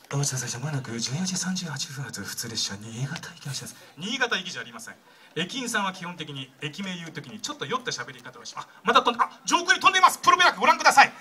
お待ちください。まもなく14時38分発普通列車新潟行きまします。新潟行きじゃありません。駅員さんは基本的に駅名言うときにちょっと酔った喋り方をします。また飛んで、上空に飛んでいます。プロペラご覧ください。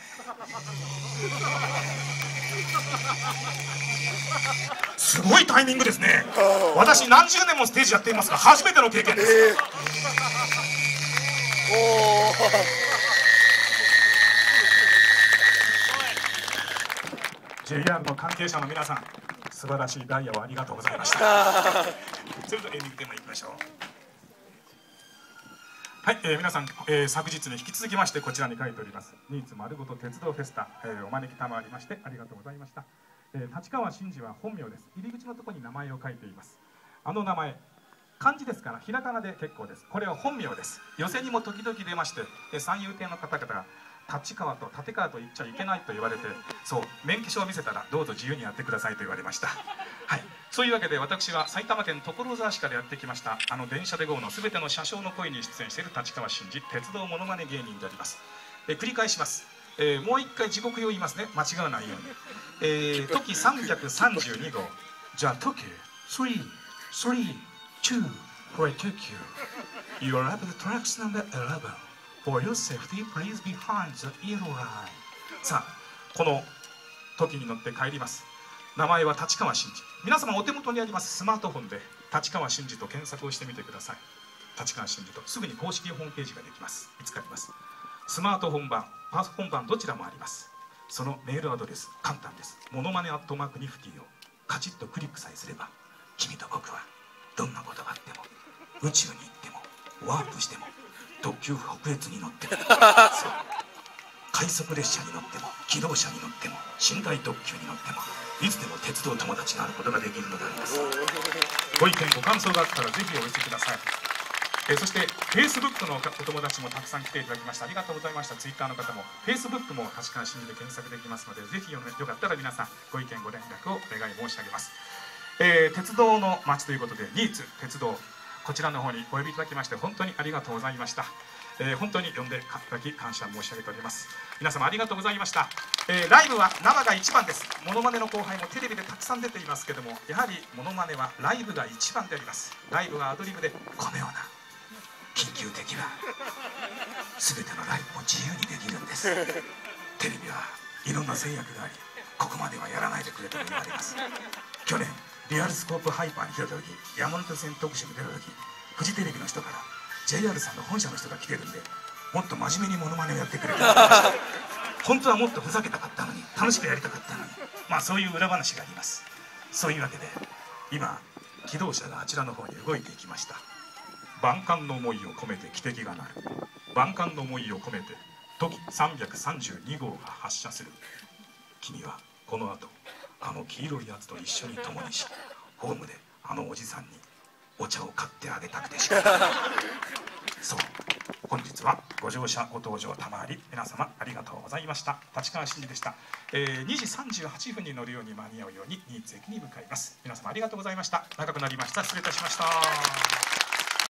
すごいタイミングですね。私何十年もステージやっていますが初めての経験です。JR の関係者の皆さん、素晴らしいダイヤをありがとうございました。それではエンディングテーマいきましょう。はい、皆さん、昨日に引き続きましてこちらに書いておりますニーツ丸ごと鉄道フェスタ、お招き賜りましてありがとうございました。立川真二は本名です。入り口のところに名前を書いています。あの名前漢字ですからひらがなで結構です。これは本名です。寄席にも時々出まして、三遊亭の方々が立川と立川と言っちゃいけないと言われて、そう免許証を見せたらどうぞ自由にやってくださいと言われました。はい、そういうわけで私は埼玉県所沢市からやってきましたあの電車で GO のすべての車掌の声に出演している立川真二、鉄道ものまね芸人であります。繰り返します。もう一回時刻表言いますね、間違わないように。時332号、じゃあ時3、3、2、where I took you. You arrive at the tracks number 11. For your safety, please be behind the yellow line. さあ、この時に乗って帰ります。名前は立川真二。皆様お手元にありますスマートフォンで立川真二と検索をしてみてください。立川真二とすぐに公式ホームページができます。見つかります。スマートフォン版、パソコン版どちらもあります。そのメールアドレス簡単です。モノマネ@ニフティをカチッとクリックさえすれば、君と僕はどんなことがあっても、宇宙に行ってもワープしても特急北越に乗っても快速列車に乗っても機動車に乗っても寝台特急に乗ってもいつでも鉄道友達になることができるのであります。ご意見ご感想があったらぜひお寄せください。そして Facebook のお友達もたくさん来ていただきました。ありがとうございました。 Twitter の方も Facebook も立川真二で検索できますので、ぜひよかったら皆さんご意見ご連絡をお願い申し上げます。鉄道の街ということでニーツ鉄道、こちらの方にお呼びいただきまして本当にありがとうございました。本当に呼んでいただき感謝申し上げております。皆様ありがとうございました。ライブは生が一番です。モノマネの後輩もテレビでたくさん出ていますけども、やはりモノマネはライブが一番であります。ライブはアドリブでこのような緊急的な全てのライブも自由にできるんです。テレビはいろんな制約があり、ここまではやらないでくれと言われます。去年リアルスコープハイパーに来た時、山手線特集に出た時、フジテレビの人から JR さんの本社の人が来てるんでもっと真面目にモノマネをやってくれと言われました。本当はもっとふざけたかったのに、楽しくやりたかったのに、そういう裏話があります。そういうわけで今機動車があちらの方に動いていきました。万感の思いを込めて汽笛が鳴る。万感の思いを込めて時332号が発車する。君はこの後あの黄色いやつと一緒に共にし、ホームであのおじさんにお茶を買ってあげたくてしかない。そう、本日はご乗車ご搭乗賜り皆様ありがとうございました。立川真二でした。2時38分に乗るように間に合うように新津駅に向かいます。皆様ありがとうございました。長くなりました。失礼いたしました。